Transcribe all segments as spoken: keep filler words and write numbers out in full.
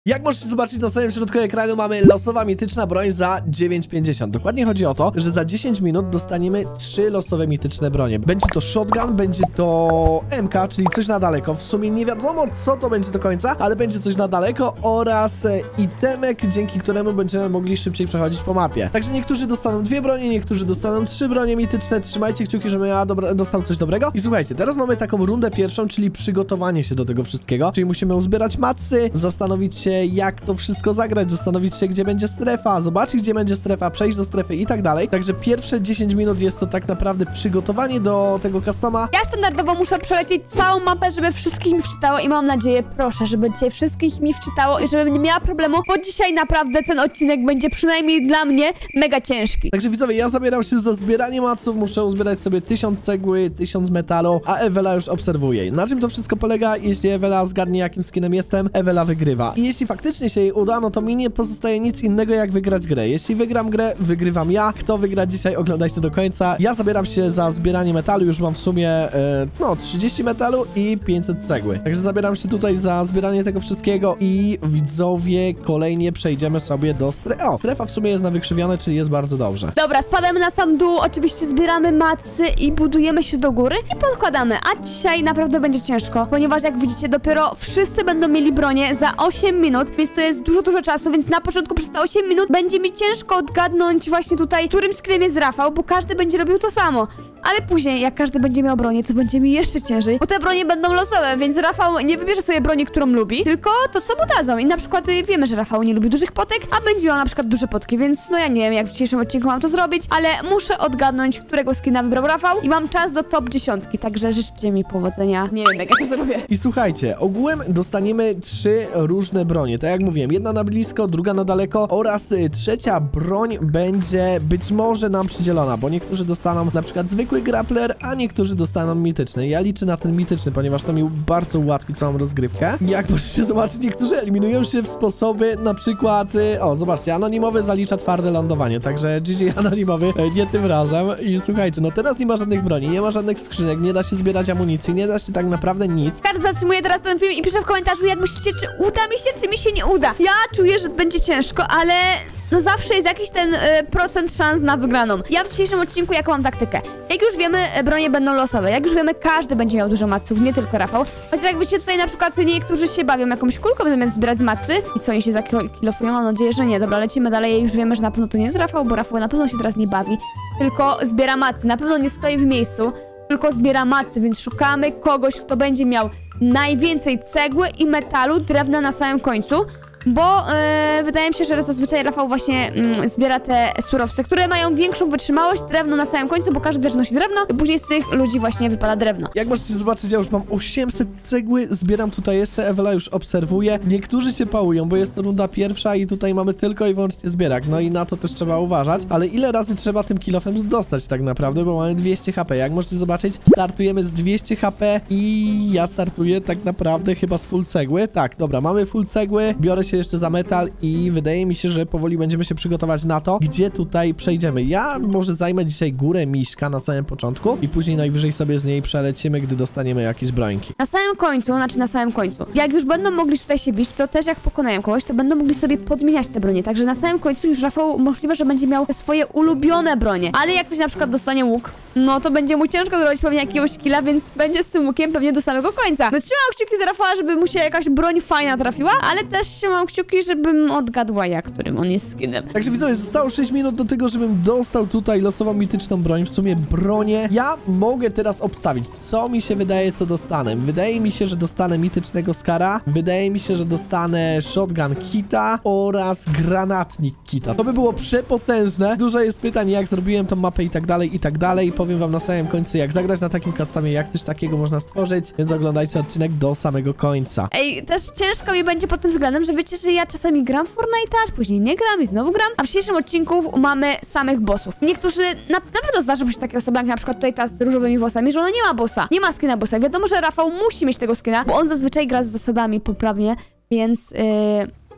Jak możecie zobaczyć, na samym środku ekranu mamy losowa mityczna broń za dziewięć pięćdziesiąt. Dokładnie chodzi o to, że za dziesięć minut dostaniemy trzy losowe mityczne bronie. Będzie to shotgun, będzie to M K, czyli coś na daleko. W sumie nie wiadomo, co to będzie do końca, ale będzie coś na daleko oraz itemek, dzięki któremu będziemy mogli szybciej przechodzić po mapie. Także niektórzy dostaną dwie bronie, niektórzy dostaną trzy bronie mityczne. Trzymajcie kciuki, żebym ja dobra, dostał coś dobrego. I słuchajcie, teraz mamy taką rundę pierwszą, czyli przygotowanie się do tego wszystkiego. Czyli musimy uzbierać macy, zastanowić się, jak to wszystko zagrać, zastanowić się, gdzie będzie strefa, zobaczyć, gdzie będzie strefa, przejść do strefy i tak dalej. Także pierwsze dziesięć minut jest to tak naprawdę przygotowanie do tego customa. Ja standardowo muszę przelecieć całą mapę, żeby wszystkich mi wczytało i mam nadzieję, proszę, żeby dzisiaj wszystkich mi wczytało i żebym nie miała problemu, bo dzisiaj naprawdę ten odcinek będzie przynajmniej dla mnie mega ciężki. Także widzowie, ja zabieram się za zbieranie maców, muszę uzbierać sobie tysiąc cegły, tysiąc metalu, a Ewela już obserwuje. Na czym to wszystko polega? Jeśli Ewela zgadnie, jakim skinem jestem, Ewela wygrywa. I jeśli faktycznie się jej uda, no to mi nie pozostaje nic innego, jak wygrać grę. Jeśli wygram grę, wygrywam ja. Kto wygra dzisiaj, oglądajcie do końca. Ja zabieram się za zbieranie metalu, już mam w sumie e, no trzydzieści metalu i pięćset cegły. Także zabieram się tutaj za zbieranie tego wszystkiego i widzowie, kolejnie przejdziemy sobie do strefy. O, strefa w sumie jest na wykrzywione, czyli jest bardzo dobrze. Dobra, spadamy na sam dół, oczywiście zbieramy macy i budujemy się do góry i podkładamy, a dzisiaj naprawdę będzie ciężko, ponieważ jak widzicie, dopiero wszyscy będą mieli bronię za osiem minut, więc to jest dużo, dużo czasu, więc na początku przez te osiem minut będzie mi ciężko odgadnąć właśnie tutaj, którym skinem jest Rafał, bo każdy będzie robił to samo. Ale później, jak każdy będzie miał bronię, to będzie mi jeszcze ciężej, bo te bronie będą losowe, więc Rafał nie wybierze sobie broni, którą lubi, tylko to, co mu dadzą. I na przykład y, wiemy, że Rafał nie lubi dużych potek, a będzie miał na przykład duże potki, więc no ja nie wiem, jak w dzisiejszym odcinku mam to zrobić, ale muszę odgadnąć, którego skina wybrał Rafał i mam czas do top dziesiątki, także życzcie mi powodzenia. Nie wiem, jak ja to zrobię. I słuchajcie, ogółem dostaniemy trzy różne bronie. Tak jak mówiłem, jedna na blisko, druga na daleko oraz y, trzecia broń będzie być może nam przydzielona, bo niektórzy dostaną na przykład zwykły grappler, a niektórzy dostaną mityczny. Ja liczę na ten mityczny, ponieważ to mi bardzo ułatwi całą rozgrywkę. Jak możecie zobaczyć, niektórzy eliminują się w sposoby na przykład, y, o zobaczcie, anonimowy zalicza twarde lądowanie, także G G anonimowy, y, nie tym razem. I słuchajcie, no teraz nie ma żadnych broni, nie ma żadnych skrzynek, nie da się zbierać amunicji, nie da się tak naprawdę nic. Każdy zatrzymuje teraz ten film i pisze w komentarzu, jak myślicie, czy uda mi się, czy mi się nie uda. Ja czuję, że będzie ciężko, ale no zawsze jest jakiś ten y, procent szans na wygraną. Ja w dzisiejszym odcinku jaką mam taktykę? Jak już wiemy, bronie będą losowe. Jak już wiemy, każdy będzie miał dużo maców, nie tylko Rafał. Chociaż jak wiecie, tutaj na przykład niektórzy się bawią jakąś kulką, zamiast zbierać macy. I co, oni się zakilofują? Mam nadzieję, że nie. Dobra, lecimy dalej. Już wiemy, że na pewno to nie jest Rafał, bo Rafał na pewno się teraz nie bawi. Tylko zbiera macy. Na pewno nie stoi w miejscu, tylko zbiera macy, więc szukamy kogoś, kto będzie miał najwięcej cegły i metalu, drewna na samym końcu. Bo yy, wydaje mi się, że zazwyczaj Rafał właśnie yy, zbiera te surowce, które mają większą wytrzymałość, drewno na samym końcu, bo każdy też nosi drewno i później z tych ludzi właśnie wypada drewno. Jak możecie zobaczyć, ja już mam osiemset cegły, zbieram tutaj jeszcze, Ewela już obserwuje. Niektórzy się pałują, bo jest to runda pierwsza i tutaj mamy tylko i wyłącznie zbierak, no i na to też trzeba uważać, ale ile razy trzeba tym kilofem dostać tak naprawdę, bo mamy dwieście HP. Jak możecie zobaczyć, startujemy z dwieście HP i ja startuję tak naprawdę chyba z full cegły. Tak, dobra, mamy full cegły, biorę się jeszcze za metal i wydaje mi się, że powoli będziemy się przygotować na to, gdzie tutaj przejdziemy. Ja może zajmę dzisiaj górę Miśka na samym początku i później najwyżej sobie z niej przelecimy, gdy dostaniemy jakieś brońki. Na samym końcu, znaczy na samym końcu, jak już będą mogli tutaj się bić, to też jak pokonają kogoś, to będą mogli sobie podmieniać te bronie. Także na samym końcu już Rafał możliwe, że będzie miał swoje ulubione bronie. Ale jak ktoś na przykład dostanie łuk, no to będzie mu ciężko zrobić pewnie jakiegoś skilla, więc będzie z tym łukiem pewnie do samego końca. No trzymam kciuki za Rafała, żeby mu się jakaś broń fajna trafiła, ale też trzymam kciuki, żebym odgadła ja, którym on jest skinem. Także widzowie, zostało sześć minut do tego, żebym dostał tutaj losową mityczną broń, w sumie bronię. Ja mogę teraz obstawić, co mi się wydaje, co dostanę. Wydaje mi się, że dostanę mitycznego skara, wydaje mi się, że dostanę shotgun kita oraz granatnik kita. To by było przepotężne. Dużo jest pytań, jak zrobiłem tą mapę i tak dalej, i tak dalej. Powiem wam na samym końcu, jak zagrać na takim customie, jak coś takiego można stworzyć, więc oglądajcie odcinek do samego końca. Ej, też ciężko mi będzie pod tym względem, że wiecie, że ja czasami gram w Fortnite'a, później nie gram i znowu gram, a w dzisiejszym odcinku mamy samych bossów. Niektórzy, na, na pewno zdarzą się takie osoby, jak na przykład tutaj ta z różowymi włosami, że ona nie ma bossa, nie ma skina bossa. Wiadomo, że Rafał musi mieć tego skina, bo on zazwyczaj gra z zasadami poprawnie, więc... Yy...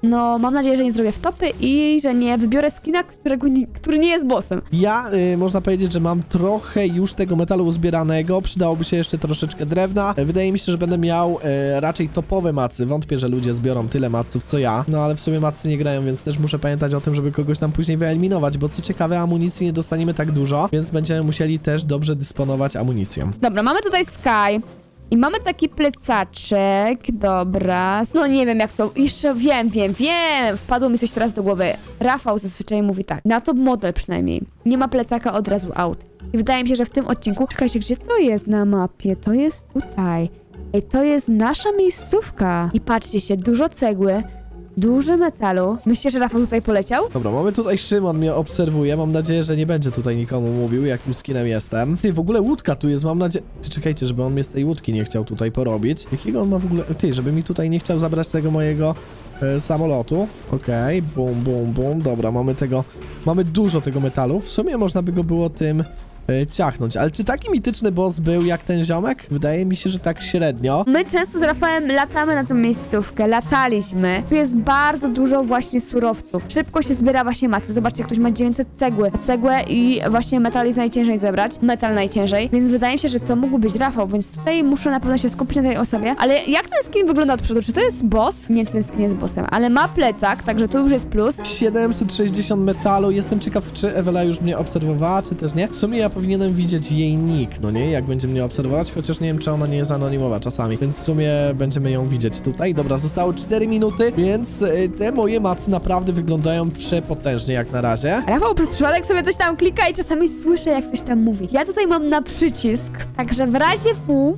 no mam nadzieję, że nie zrobię wtopy i że nie wybiorę skina, którego nie, który nie jest bossem. Ja, y, można powiedzieć, że mam trochę już tego metalu uzbieranego, przydałoby się jeszcze troszeczkę drewna. Wydaje mi się, że będę miał y, raczej topowe macy. Wątpię, że ludzie zbiorą tyle maców, co ja. No ale w sumie macy nie grają, więc też muszę pamiętać o tym, żeby kogoś tam później wyeliminować, bo co ciekawe, amunicji nie dostaniemy tak dużo, więc będziemy musieli też dobrze dysponować amunicją. Dobra, mamy tutaj Sky. I mamy taki plecaczek, dobra, no nie wiem jak to, jeszcze wiem, wiem, wiem, wpadło mi coś teraz do głowy. Rafał zazwyczaj mówi tak, na top model przynajmniej, nie ma plecaka od razu out. I wydaje mi się, że w tym odcinku, czekajcie, gdzie to jest na mapie, to jest tutaj. Ej, to jest nasza miejscówka. I patrzcie się, dużo cegły, dużo metalu. Myślicie, że Rafał tutaj poleciał? Dobra, mamy tutaj Szymon, mnie obserwuje. Mam nadzieję, że nie będzie tutaj nikomu mówił, jakim skinem jestem. Ty, w ogóle łódka tu jest, mam nadzieję... Ty, czekajcie, żeby on mnie z tej łódki nie chciał tutaj porobić. Jakiego on ma w ogóle... Ty, żeby mi tutaj nie chciał zabrać tego mojego e, samolotu. Okej, okay. Bum, bum, bum. Dobra, mamy tego... Mamy dużo tego metalu. W sumie można by go było tym... ciachnąć. Ale czy taki mityczny boss był jak ten ziomek? Wydaje mi się, że tak średnio. My często z Rafałem latamy na tę miejscówkę, lataliśmy. Tu jest bardzo dużo właśnie surowców. Szybko się zbiera właśnie maty. Zobaczcie, ktoś ma dziewięćset cegły. Cegłę i właśnie metal jest najciężej zebrać. Metal najciężej. Więc wydaje mi się, że to mógł być Rafał, więc tutaj muszę na pewno się skupić na tej osobie. Ale jak ten skin wygląda od przodu? Czy to jest boss? Nie, czy ten skin jest bossem, ale ma plecak, także to już jest plus. siedemset sześćdziesiąt metalu. Jestem ciekaw, czy Ewela już mnie obserwowała, czy też nie. W sumie ja powinienem widzieć jej nick, no nie? Jak będzie mnie obserwować, chociaż nie wiem, czy ona nie jest anonimowa czasami, więc w sumie będziemy ją widzieć tutaj. Dobra, zostało cztery minuty, więc y, te moje macy naprawdę wyglądają przepotężnie jak na razie. Rafał przez przypadek sobie coś tam klika i czasami słyszę, jak coś tam mówi. Ja tutaj mam na przycisk, także w razie W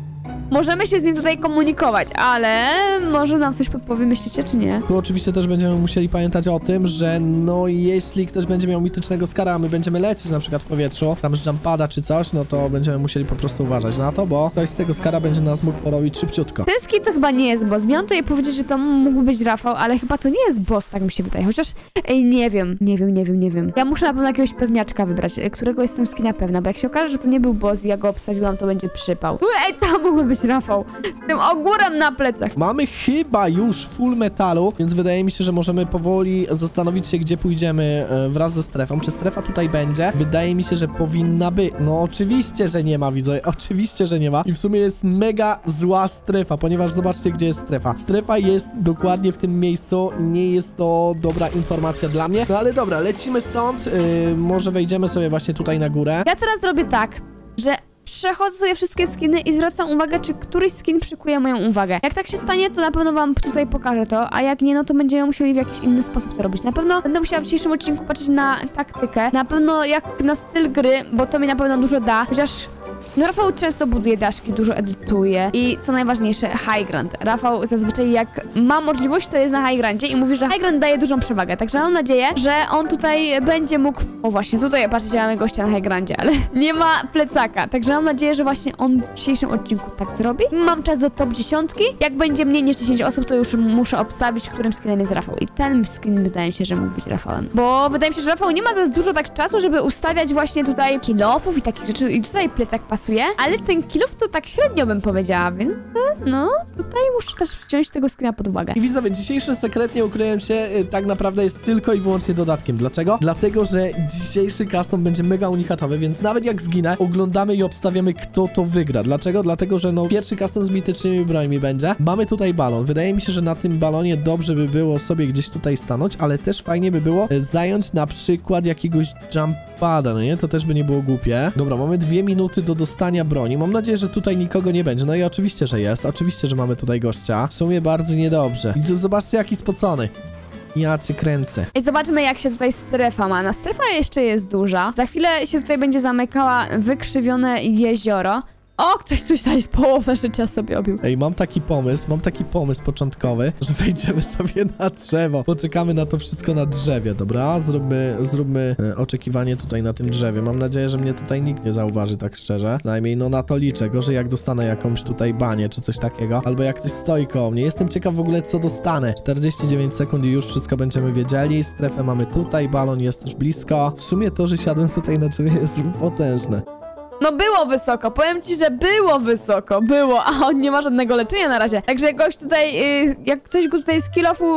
możemy się z nim tutaj komunikować, ale może nam coś podpowie, myślicie, czy nie? Tu oczywiście też będziemy musieli pamiętać o tym, że no jeśli ktoś będzie miał mitycznego skara, a my będziemy lecieć na przykład w powietrzu, tam z jumpada czy coś, no to będziemy musieli po prostu uważać na to, bo ktoś z tego skara będzie nas mógł porobić szybciutko. Ten skin to chyba nie jest boss. Miałam tutaj powiedzieć, że to mógł być Rafał, ale chyba to nie jest boss, tak mi się wydaje. Chociaż, ej, nie wiem, nie wiem, nie wiem, nie wiem. Ja muszę na pewno jakiegoś pewniaczka wybrać, którego jestem skina pewna, bo jak się okaże, że to nie był boss i ja go obstawiłam, to będzie przypał. Tu, ej, tam mógłby być Rafał. Z tym ogórem na plecach. Mamy chyba już full metalu, więc wydaje mi się, że możemy powoli zastanowić się, gdzie pójdziemy e, wraz ze strefą. Czy strefa tutaj będzie? Wydaje mi się, że powinna być. No oczywiście, że nie ma, widzowie. Oczywiście, że nie ma. I w sumie jest mega zła strefa, ponieważ zobaczcie, gdzie jest strefa. Strefa jest dokładnie w tym miejscu. Nie jest to dobra informacja dla mnie. No ale dobra, lecimy stąd. Yy, może wejdziemy sobie właśnie tutaj na górę. Ja teraz robię tak, że przechodzę sobie wszystkie skiny i zwracam uwagę, czy któryś skin przykuje moją uwagę. Jak tak się stanie, to na pewno wam tutaj pokażę to, a jak nie, no to będziemy musieli w jakiś inny sposób to robić. Na pewno będę musiała w dzisiejszym odcinku patrzeć na taktykę, na pewno jak na styl gry, bo to mi na pewno dużo da, chociaż no Rafał często buduje daszki, dużo edytuje i co najważniejsze, high ground. Rafał zazwyczaj jak ma możliwość, to jest na high groundzie i mówi, że high ground daje dużą przewagę, także mam nadzieję, że on tutaj będzie mógł... O właśnie, tutaj patrzcie, mamy gościa na high groundzie, ale nie ma plecaka, także mam nadzieję, że właśnie on w dzisiejszym odcinku tak zrobi. Mam czas do top dziesiątki, jak będzie mniej niż dziesięć osób, to już muszę obstawić, którym skinem jest Rafał i ten skin wydaje mi się, że mógł być Rafałem, bo wydaje mi się, że Rafał nie ma za dużo tak czasu, żeby ustawiać właśnie tutaj kill-offów i takich rzeczy i tutaj plecak pasuje. Ale ten kill-off to tak średnio bym powiedziała, więc no, tutaj muszę też wziąć tego skina pod uwagę. I widzowie, dzisiejszy sekretnie ukryłem się, tak naprawdę jest tylko i wyłącznie dodatkiem. Dlaczego? Dlatego, że dzisiejszy custom będzie mega unikatowy, więc nawet jak zginę, oglądamy i obstawiamy, kto to wygra. Dlaczego? Dlatego, że no, pierwszy custom z mitycznymi brońmi będzie. Mamy tutaj balon. Wydaje mi się, że na tym balonie dobrze by było sobie gdzieś tutaj stanąć, ale też fajnie by było zająć na przykład jakiegoś jumpada, no nie? To też by nie było głupie. Dobra, mamy dwie minuty do dostania broni. Mam nadzieję, że tutaj nikogo nie będzie. No i oczywiście, że jest. Oczywiście, że mamy tutaj gościa. W sumie bardzo niedobrze. I tu zobaczcie, jaki spocony. Ja cię kręcę. I zobaczmy, jak się tutaj strefa ma. Na strefa jeszcze jest duża. Za chwilę się tutaj będzie zamykała wykrzywione jezioro. O, ktoś coś tutaj z połowę życia sobie obił. Ej, mam taki pomysł, mam taki pomysł początkowy, że wejdziemy sobie na drzewo. Poczekamy na to wszystko na drzewie, dobra? Zróbmy, zróbmy e, oczekiwanie tutaj na tym drzewie. Mam nadzieję, że mnie tutaj nikt nie zauważy, tak szczerze. Najmniej no na to liczę. Gorzej jak dostanę jakąś tutaj banię czy coś takiego. Albo jak ktoś stoi koło mnie. Jestem ciekaw w ogóle, co dostanę. czterdzieści dziewięć sekund i już wszystko będziemy wiedzieli. Strefę mamy tutaj, balon jest też blisko. W sumie to, że siadłem tutaj na drzewie jest potężne. No było wysoko, powiem ci, że było wysoko, było, a on nie ma żadnego leczenia na razie. Także jakoś tutaj, yy, jak ktoś go tutaj z kill-offu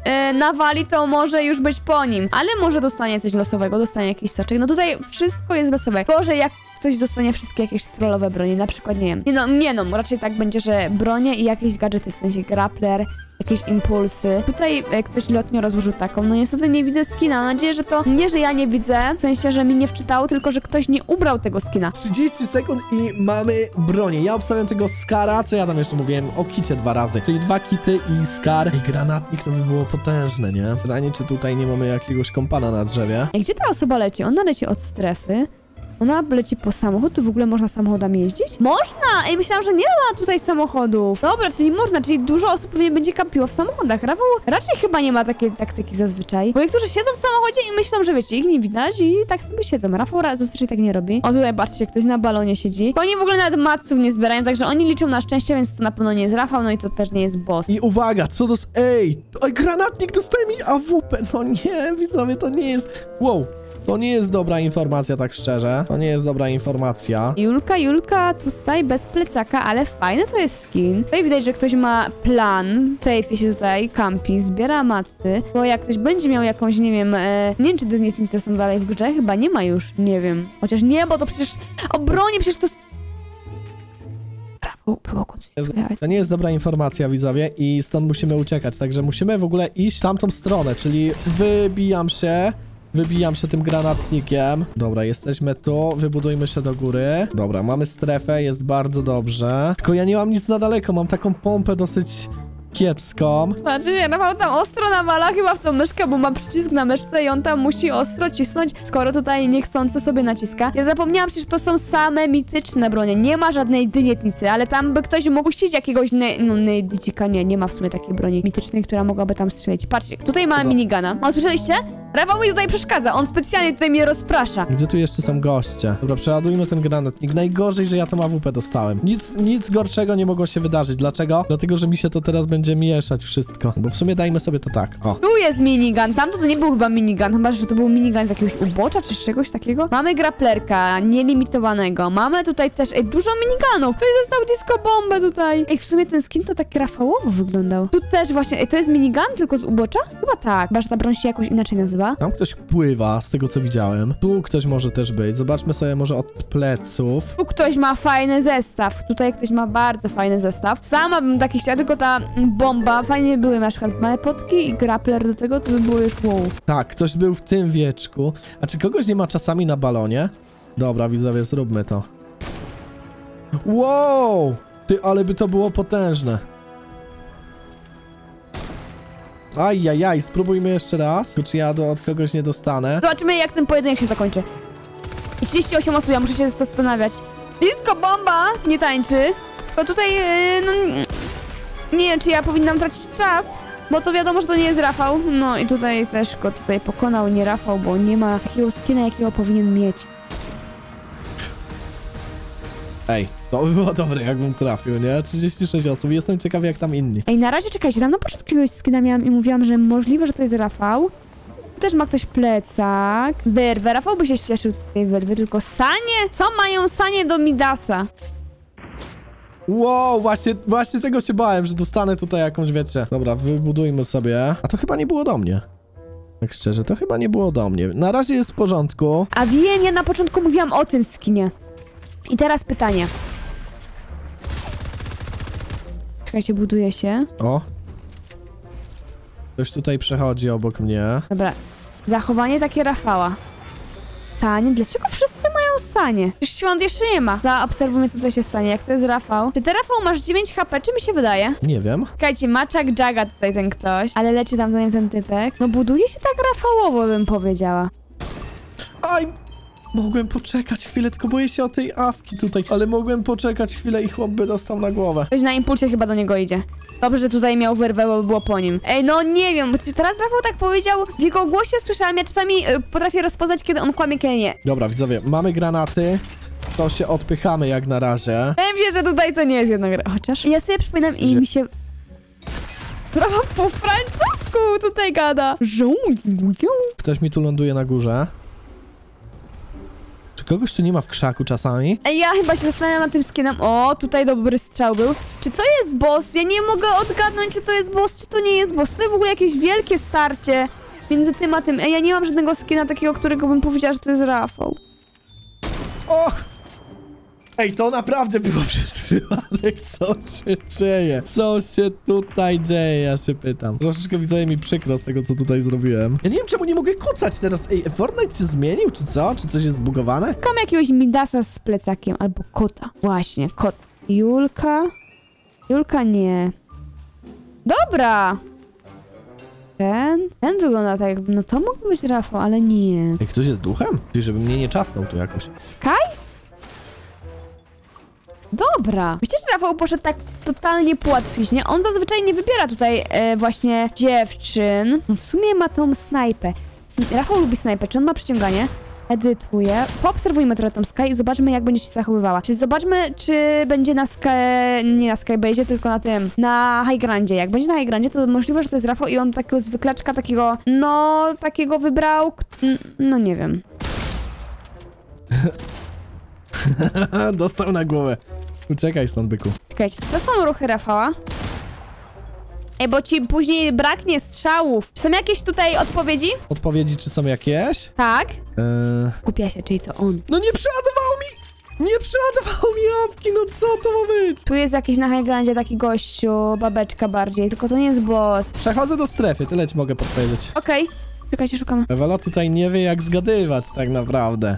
e, nawali, to może już być po nim. Ale może dostanie coś losowego, dostanie jakiś soczek. No tutaj wszystko jest losowe. Gorzej jak ktoś dostanie wszystkie jakieś trollowe bronie, na przykład, nie wiem. Nie no, nie no, raczej tak będzie, że bronie i jakieś gadżety, w sensie grappler, jakieś impulsy. Tutaj e, ktoś lotnio rozłożył taką. No niestety nie widzę skina. Mam nadzieję, że to nie, że ja nie widzę, w sensie, że mi nie wczytało, tylko że ktoś nie ubrał tego skina. trzydzieści sekund i mamy bronię. Ja obstawiam tego skara, co ja tam jeszcze mówiłem, o kicie dwa razy. Czyli dwa kity i skar. I granatnik to by było potężne, nie? Pytanie, czy tutaj nie mamy jakiegoś kompana na drzewie? Ej, gdzie ta osoba leci? Ona leci od strefy. Ona leci po samochód, tu w ogóle można samochodami jeździć? Można! Ej, myślałam, że nie ma tutaj samochodów. Dobra, czyli można, czyli dużo osób pewnie będzie kampiło w samochodach. Rafał raczej chyba nie ma takiej taktyki zazwyczaj. Bo niektórzy siedzą w samochodzie i myślą, że wiecie, ich nie widać i tak sobie siedzą. Rafał zazwyczaj tak nie robi. O, tutaj patrzcie, ktoś na balonie siedzi. Bo oni w ogóle nawet matców nie zbierają, także oni liczą na szczęście, więc to na pewno nie jest Rafał, no i to też nie jest boss. I uwaga, co dos... Ej! Oj, granatnik dostaje mi A W P! No nie, widzowie, to nie jest... Wow! To nie jest dobra informacja, tak szczerze. To nie jest dobra informacja. Julka, Julka tutaj bez plecaka, ale fajny to jest skin. Tutaj widać, że ktoś ma plan. Safe się tutaj kampi, zbiera matcy. Bo jak ktoś będzie miał jakąś, nie wiem, e, nie wiem, czy dynietnice są dalej w grze, chyba nie ma już, nie wiem. Chociaż nie, bo to przecież o broni, przecież to... Brawo, było konstytucja. To nie jest dobra informacja, widzowie, i stąd musimy uciekać. Także musimy w ogóle iść w tamtą stronę, czyli wybijam się... Wybijam się tym granatnikiem. Dobra, jesteśmy tu. Wybudujmy się do góry. Dobra, mamy strefę, jest bardzo dobrze. Tylko ja nie mam nic na daleko, mam taką pompę dosyć kiepską. Znaczy się, Rafał tam ostro nawala chyba w tą myszkę, bo ma przycisk na myszce i on tam musi ostro cisnąć, skoro tutaj niechcący sobie naciska. Ja zapomniałam przecież, że to są same mityczne bronie. Nie ma żadnej dynietnicy, ale tam by ktoś mógł chcieć jakiegoś ne... no nejdycika. Nie, nie ma w sumie takiej broni mitycznej, która mogłaby tam strzelić. Patrzcie, tutaj mamy minigana. O, słyszeliście? Rafał mi tutaj przeszkadza, on specjalnie tutaj mnie rozprasza. Gdzie tu jeszcze są goście? Dobra, przeładujmy ten granatnik. Najgorzej, że ja tą A W P dostałem. Nic, nic gorszego nie mogło się wydarzyć. Dlaczego? Dlatego, że mi się to teraz będzie mieszać wszystko. Bo w sumie dajmy sobie to tak. O. Tu jest minigun, tamto to nie był chyba minigun, chyba, że to był minigun z jakiegoś ubocza czy z czegoś takiego. Mamy grapplerka, nielimitowanego. Mamy tutaj też, ej, dużo minigunów. Ktoś został disco bombę tutaj. Ej, w sumie ten skin to tak Rafałowo wyglądał. Tu też właśnie, ej, to jest minigun, tylko z ubocza? Chyba tak, chyba, że ta broń się jakoś inaczej nazywa. Tam ktoś pływa, z tego co widziałem. Tu ktoś może też być. Zobaczmy sobie może od pleców. Tu ktoś ma fajny zestaw. Tutaj ktoś ma bardzo fajny zestaw. Sama bym taki chciała, tylko ta bomba. Fajnie były na przykład małe potki i grappler do tego, to by było już wow. Tak, ktoś był w tym wieczku. A czy kogoś nie ma czasami na balonie? Dobra, widzowie, zróbmy to. Wow! Ty, ale by to było potężne. Ajajaj, spróbujmy jeszcze raz. Tu czy ja do, od kogoś nie dostanę? Zobaczymy, jak ten pojedynek się zakończy. I trzydzieści osiem osób, ja muszę się zastanawiać. Disco bomba nie tańczy. Bo tutaj, yy, no... Nie wiem, czy ja powinnam tracić czas, bo to wiadomo, że to nie jest Rafał. No i tutaj też go tutaj pokonał nie Rafał, bo nie ma takiego skina, jakiego powinien mieć. Ej, to by było dobre, jakbym trafił, nie? trzydzieści sześć osób. Jestem ciekawy, jak tam inni. Ej, na razie czekajcie, tam na początku jakiegoś skina miałam i mówiłam, że możliwe, że to jest Rafał. Tu też ma ktoś plecak. Wyrwę. Rafał by się cieszył z tej wyrwy, tylko sanie? Co mają sanie do Midasa? Wow, właśnie, właśnie tego się bałem, że dostanę tutaj jakąś, wiecie. Dobra, wybudujmy sobie. A to chyba nie było do mnie. Tak szczerze, to chyba nie było do mnie. Na razie jest w porządku. A wiem, ja na początku mówiłam o tym skinie. I teraz pytanie. Czekajcie, buduje się. O. Ktoś tutaj przechodzi obok mnie. Dobra. Zachowanie takie Rafała. Sanie? Dlaczego wszyscy mają sanie? Przecież świąt jeszcze nie ma. Zaobserwujmy, co tutaj się stanie. Jak to jest Rafał? Czy ty, Rafał, masz dziewięć HP? Czy mi się wydaje? Nie wiem. Czekajcie, Maczak Jaga tutaj ten ktoś. Ale leczy tam zanim ten typek. No buduje się tak Rafałowo, bym powiedziała. Aj! Mogłem poczekać chwilę, tylko boję się o tej awki tutaj. Ale mogłem poczekać chwilę i chłop by dostał na głowę. Ktoś na impulsie chyba do niego idzie. Dobrze, że tutaj miał wyrwę, bo by było po nim. Ej, no nie wiem, bo teraz Rafał tak powiedział, w jego głosie słyszałam, ja czasami y, potrafię rozpoznać, kiedy on kłamie, kiedy nie. Dobra, widzowie, mamy granaty. To się odpychamy jak na razie. Wydaje mi się, że tutaj to nie jest jedna gra. Chociaż ja sobie przypominam i Że... mi się... Rafał po francusku tutaj gada. Ktoś mi tu ląduje na górze. Czy kogoś tu nie ma w krzaku czasami? Ej, ja chyba się zastanawiam nad tym skinem. O, tutaj dobry strzał był. Czy to jest boss? Ja nie mogę odgadnąć, czy to jest boss, czy to nie jest boss. Tutaj w ogóle jakieś wielkie starcie między tym a tym. Ej, ja nie mam żadnego skina takiego, którego bym powiedziała, że to jest Rafał. Och! Ej, to naprawdę było przez przypadek. Co się dzieje? Co się tutaj dzieje? Ja się pytam. Troszeczkę widzowie mi przykro z tego, co tutaj zrobiłem. Ja nie wiem, czemu nie mogę kucać teraz. Ej, Fortnite się zmienił, czy co? Czy coś jest zbugowane? Szukam jakiegoś Midasa z plecakiem, albo kota. Właśnie, kot. Julka? Julka nie. Dobra! Ten? Ten wygląda tak jakby, no to mógł być Rafał, ale nie. Ej, ktoś jest duchem? Czyli żeby mnie nie czasnął tu jakoś. Sky? Dobra. Myślę, że Rafał poszedł tak totalnie po łatwiźnie. On zazwyczaj nie wybiera tutaj e, właśnie dziewczyn. No w sumie ma tą snajpę. Sn Rafał lubi snajpę. Czy on ma przyciąganie? Edytuję. Poobserwujmy trochę tą Sky i zobaczmy, jak będzie się zachowywała. Czyli zobaczmy, czy będzie na Sky... nie na Skybase'ie, tylko na tym, na High Grandzie. Jak będzie na High Grandzie, to możliwe, że to jest Rafał i on takiego zwykleczka, takiego, no, takiego wybrał, no nie wiem. Dostał na głowę. Uciekaj stąd, byku. Czekajcie, to są ruchy Rafała. Ej, bo ci później braknie strzałów. Czy są jakieś tutaj odpowiedzi? Odpowiedzi, czy są jakieś? Tak. Eee... Kupia się, czyli to on. No nie przeładowało mi! Nie przeładowało mi apki, no co to ma być? Tu jest jakiś na High Grandzie taki gościu, babeczka bardziej, tylko to nie jest boss. Przechodzę do strefy, tyle ci mogę podpowiedzieć. Okej. Okay. Czekajcie, szukamy. Ewela tutaj nie wie, jak zgadywać tak naprawdę.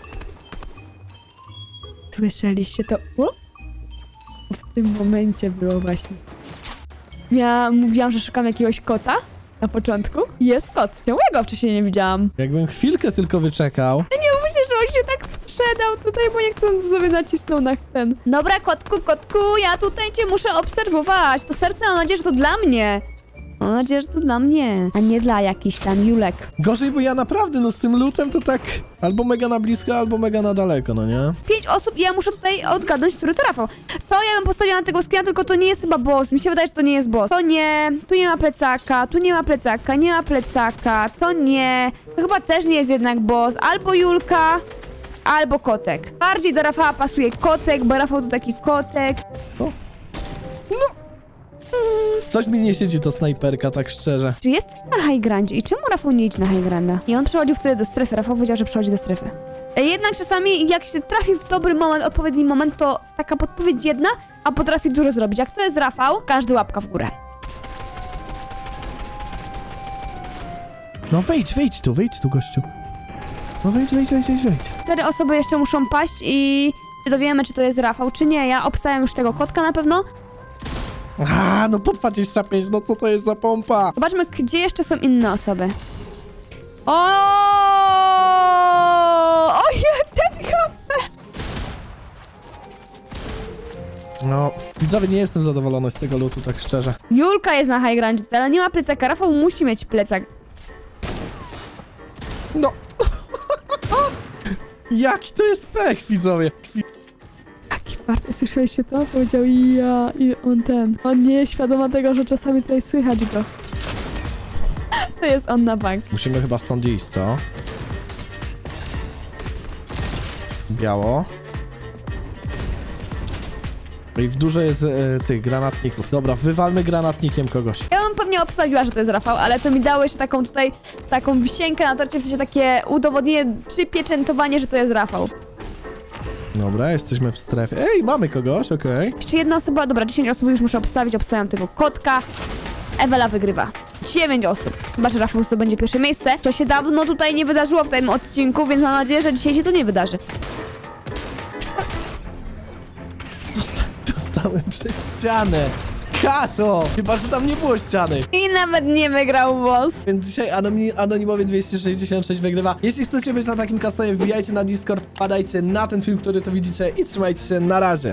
Słyszeliście to? O? W tym momencie było właśnie. Ja mówiłam, że szukam jakiegoś kota na początku. Jest kot. Czemu ja go wcześniej nie widziałam? Jakbym chwilkę tylko wyczekał. Ja nie myślę, że on się tak sprzedał tutaj, bo nie chcąc sobie nacisnął na ten. Dobra, kotku, kotku, ja tutaj cię muszę obserwować. To serce, mam nadzieję, że to dla mnie. Mam nadzieję, że to dla mnie, a nie dla jakichś tam Julek. Gorzej, bo ja naprawdę, no z tym lutem to tak albo mega na blisko, albo mega na daleko, no nie? Pięć osób i ja muszę tutaj odgadnąć, który to Rafał. To ja bym postawiła na tego skina, tylko to nie jest chyba boss. Mi się wydaje, że to nie jest boss. To nie, tu nie ma plecaka, tu nie ma plecaka, nie ma plecaka, to nie. To chyba też nie jest jednak boss. Albo Julka, albo kotek. Bardziej do Rafała pasuje kotek, bo Rafał to taki kotek. O. No! Coś mi nie siedzi to snajperka, tak szczerze. Czy jest coś na High Grandzie i czemu Rafał nie idzie na High Granda? I on przechodził wtedy do strefy. Rafał powiedział, że przechodzi do strefy. Jednak czasami jak się trafi w dobry moment, odpowiedni moment, to taka podpowiedź jedna, a potrafi dużo zrobić. Jak to jest Rafał, każdy łapka w górę. No wejdź, wejdź tu, wejdź tu, gościu. No wejdź, wejdź, wejdź, wejdź, wejdź. Cztery osoby jeszcze muszą paść i dowiemy, czy to jest Rafał, czy nie. Ja obstawiam już tego kotka na pewno. A, no po dwadzieścia pięć, no co to jest za pompa? Zobaczmy, gdzie jeszcze są inne osoby. O! O, jeden H P! No, widzowie, nie jestem zadowolony z tego lootu, tak szczerze. Julka jest na High Grandzie, ale nie ma plecaka. Rafał musi mieć plecak. No. Jaki to jest pech, widzowie. Jaki warty, słyszeliście to? Powiedział ja i on ten. On nie jest świadoma tego, że czasami tutaj słychać go. To jest on na bank. Musimy chyba stąd iść, co? Biało. I w dużo jest e, tych granatników. Dobra, wywalmy granatnikiem kogoś. Ja bym pewnie obstawiła, że to jest Rafał, ale to mi dało jeszcze taką tutaj, taką wisienkę na torcie, w sensie takie udowodnienie, przypieczętowanie, że to jest Rafał. Dobra, jesteśmy w strefie. Ej, mamy kogoś, okej. Okay. Jeszcze jedna osoba, dobra, dziesięć osób już muszę obstawić, obstawiam tego kotka. Ewela wygrywa. dziewięć osób. Chyba, że Rafał zdobędzie pierwsze miejsce. To się dawno tutaj nie wydarzyło w tym odcinku, więc mam nadzieję, że dzisiaj się to nie wydarzy. Dosta dostałem przez ścianę. Halo! Chyba, że tam nie było ściany. I nawet nie wygrał boss. Więc dzisiaj anonim Anonimowie dwieście sześćdziesiąt sześć wygrywa. Jeśli chcecie być na takim custonie, wbijajcie na Discord, wpadajcie na ten film, który to widzicie i trzymajcie się, na razie.